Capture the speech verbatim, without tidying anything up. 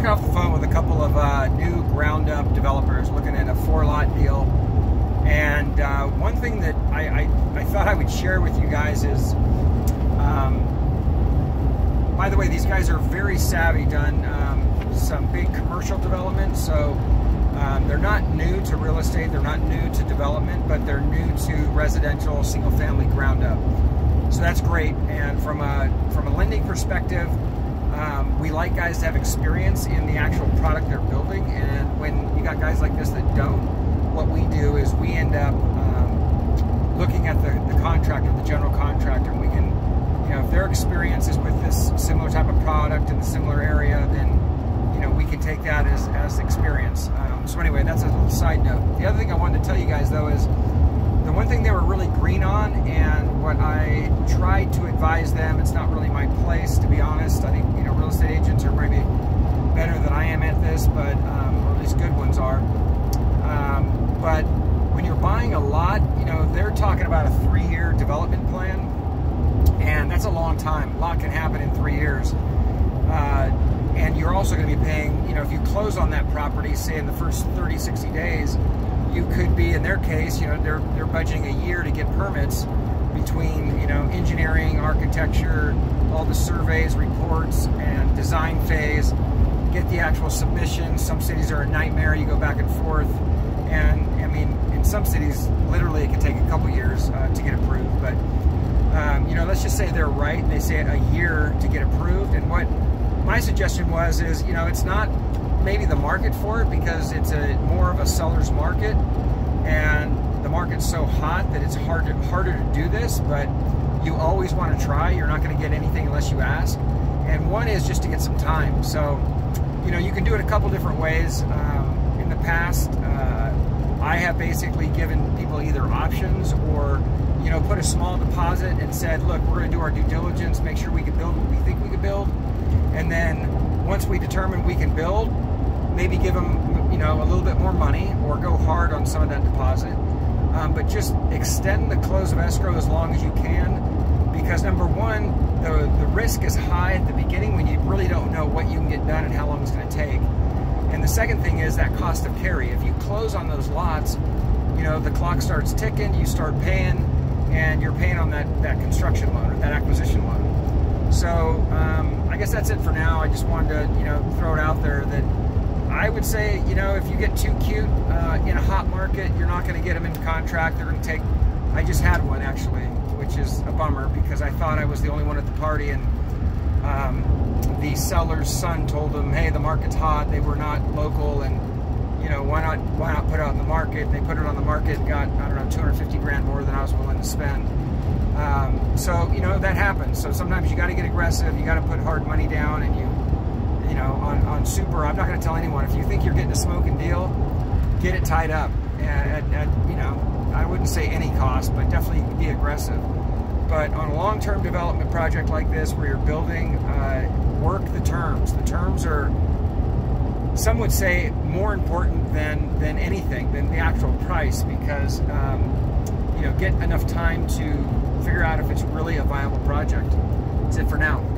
got off the phone with a couple of uh, new ground-up developers looking at a four-lot deal, and uh, one thing that I, I, I thought I would share with you guys is, um, by the way, these guys are very savvy, done um, some big commercial development, so um, they're not new to real estate, they're not new to development, but they're new to residential single-family ground-up. So that's great, and from a, from a lending perspective, Um, we like guys to have experience in the actual product they're building, and when you got guys like this that don't, what we do is we end up um, looking at the, the contractor, the general contractor, and we can, you know, if their experience is with this similar type of product in a similar area, then, you know, we can take that as, as experience. Um, so anyway, that's a little side note. The other thing I wanted to tell you guys, though, is the one thing they were really green on, and what I tried to advise them, it's not really my place, to be honest. I think, you know, real estate agents are maybe better than I am at this, but, um, or at least good ones are. Um, but when you're buying a lot, you know, they're talking about a three-year development plan, and that's a long time. A lot can happen in three years. Uh, and you're also going to be paying, you know, if you close on that property, say in the first thirty, sixty days, you could be, in their case, you know, they're, they're budgeting a year to get permits between, you know, engineering, architecture, all the surveys, reports, and design phase, get the actual submission. Some cities are a nightmare, you go back and forth, and I mean, in some cities, literally it can take a couple years uh, to get approved, but, um, you know, let's just say they're right, they say a year to get approved, and what my suggestion was is, you know, it's not maybe the market for it, because it's a more of a seller's market, and the market's so hot that it's hard to, harder to do this, but you always want to try. You're not going to get anything unless you ask. And one is just to get some time. So, you know, you can do it a couple different ways. Um, in the past, uh, I have basically given people either options or, you know, put a small deposit and said, look, we're going to do our due diligence, make sure we can build what we think we can build, and then once we determine we can build, maybe give them, you know, a little bit more money or go hard on some of that deposit. Um, but just extend the close of escrow as long as you can, because number one, the, the risk is high at the beginning when you really don't know what you can get done and how long it's going to take. And the second thing is that cost of carry. If you close on those lots, you know, the clock starts ticking, you start paying, and you're paying on that, that construction loan or that acquisition loan. So um, I guess that's it for now. I just wanted to, you know, throw it out there that I would say, you know, if you get too cute uh, in a hot market, you're not going to get them into contract. They're going to take, I just had one actually, which is a bummer because I thought I was the only one at the party, and um, the seller's son told them, hey, the market's hot. They were not local, and, you know, why not, why not put it on the market? And they put it on the market and got, I don't know, two hundred fifty grand more than I was willing to spend. Um, so, you know, that happens. So sometimes you got to get aggressive. You got to put hard money down, and you, you know, on, on super, I'm not going to tell anyone, if you think you're getting a smoking deal, get it tied up. At, at, you know, I wouldn't say any cost, but definitely be aggressive. But on a long-term development project like this, where you're building, uh, work the terms. The terms are, some would say, more important than, than anything, than the actual price, because, um, you know, get enough time to figure out if it's really a viable project. That's it for now.